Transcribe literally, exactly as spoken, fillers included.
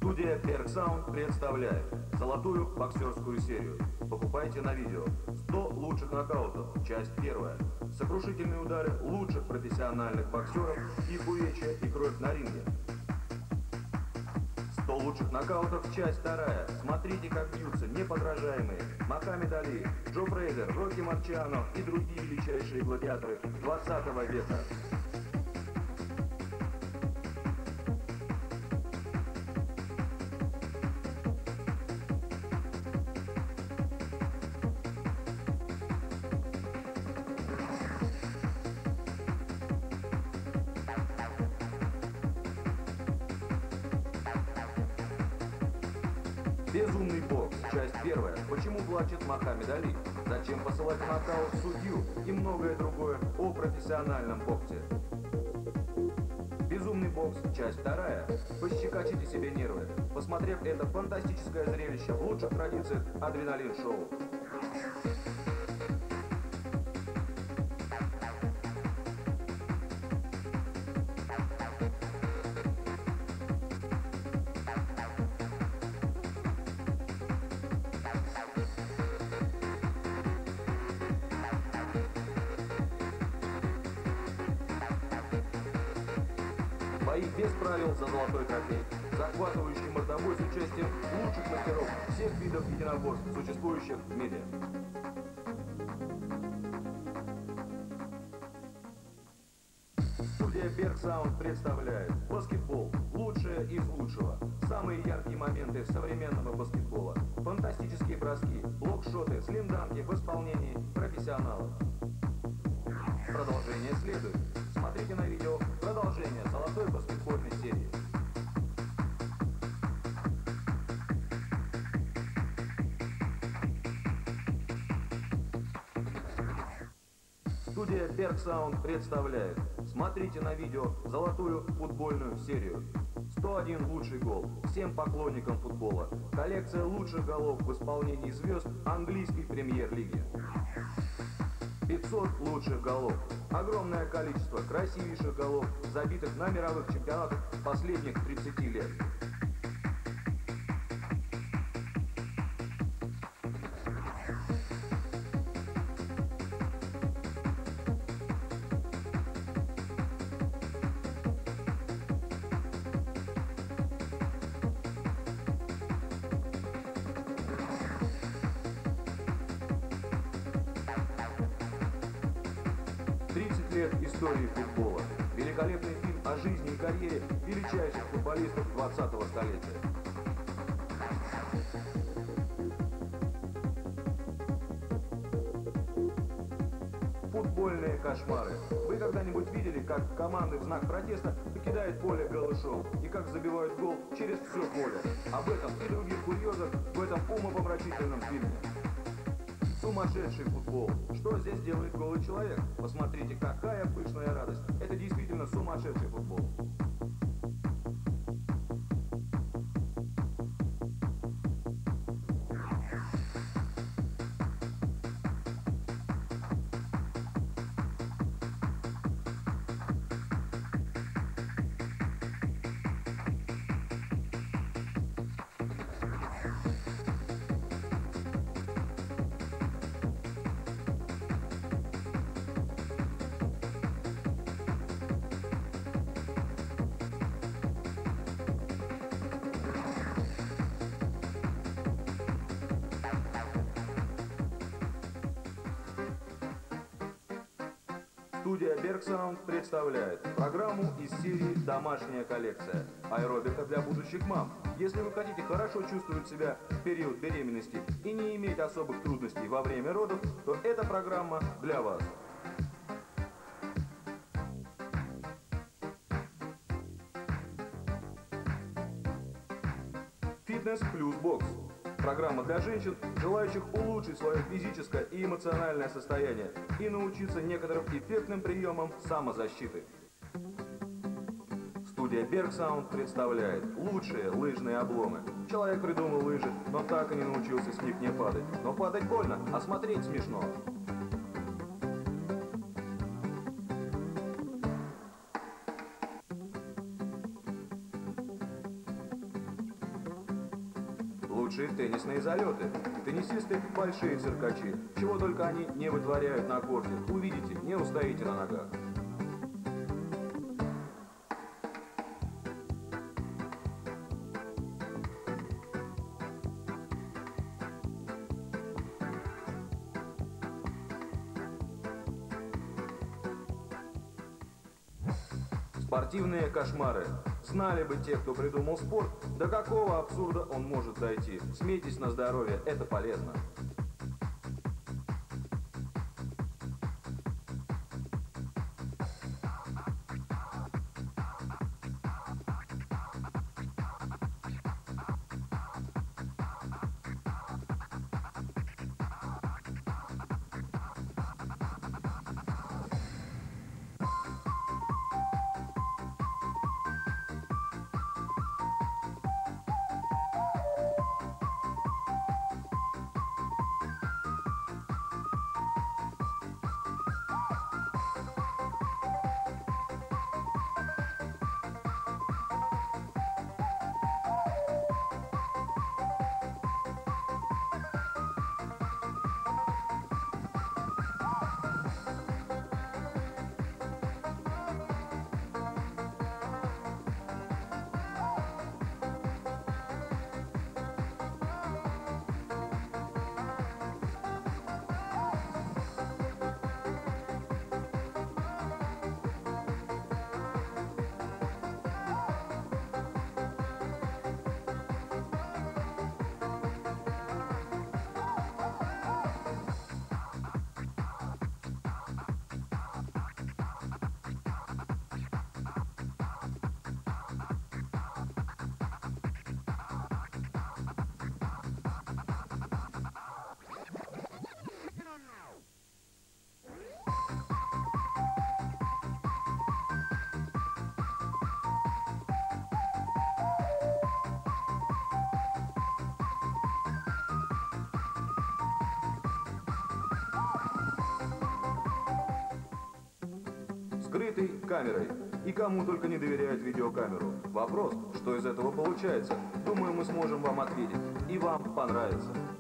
Студия Bergsound представляет золотую боксерскую серию. Покупайте на видео. сто лучших нокаутов. Часть первая. Сокрушительные удары лучших профессиональных боксеров, их увечья и кровь на ринге. сто лучших нокаутов. Часть вторая. Смотрите, как бьются неподражаемые Мохаммед Али, Джо Фрейзер, Рокки Марчиано и другие величайшие гладиаторы двадцатого века. Безумный бокс. Часть первая. Почему плачет Мохаммед Али? Зачем посылать в нокаут судью? И многое другое о профессиональном боксе. Безумный бокс. Часть вторая. Пощекочите себе нервы, посмотрев это фантастическое зрелище в лучших традициях адреналин-шоу. Бои без правил за золотой трофей. Захватывающий мордобой с участием лучших мастеров всех видов единоборств, существующих в мире. Студия Bergsound представляет баскетбол. Лучшее из лучшего. Самые яркие моменты современного баскетбола. Фантастические броски, блокшоты, слимданки в исполнении профессионалов. Продолжение следует. Смотрите на видео продолжение золотой баскетбольной серии. Студия Bergsound представляет. Смотрите на видео золотую футбольную серию. сто один лучший гол. Всем поклонникам футбола. Коллекция лучших голов в исполнении звезд английской премьер-лиги. пятьсот лучших голов. Огромное количество красивейших голов, забитых на мировых чемпионатах последних тридцати лет. тридцать лет истории футбола. Великолепный фильм о жизни и карьере величайших футболистов двадцатого столетия. Футбольные кошмары. Вы когда-нибудь видели, как команды в знак протеста покидают поле голышом и как забивают гол через все поле? Об этом и других курьезах в этом умопомрачительном фильме. Сумасшедший футбол. Что здесь делает голый человек? Посмотрите, какая пышная радость. Это действительно сумасшедший футбол. Студия Bergsound представляет программу из серии «Домашняя коллекция». Аэробика для будущих мам. Если вы хотите хорошо чувствовать себя в период беременности и не иметь особых трудностей во время родов, то эта программа для вас. Фитнес плюс бокс. Программа для женщин, желающих улучшить свое физическое и эмоциональное состояние и научиться некоторым эффектным приемам самозащиты. Студия Bergsound представляет лучшие лыжные обломы. Человек придумал лыжи, но так и не научился с них не падать. Но падать больно, а смотреть смешно. лучшие теннисные залеты. Теннисисты – большие циркачи. Чего только они не вытворяют на корте. Увидите, не устоите на ногах. Спортивные кошмары. Знали бы те, кто придумал спорт, до какого абсурда он может дойти. Смейтесь на здоровье, это полезно. Скрытый камерой. И кому только не доверяют видеокамеру. Вопрос, что из этого получается? Думаю, мы сможем вам ответить. И вам понравится.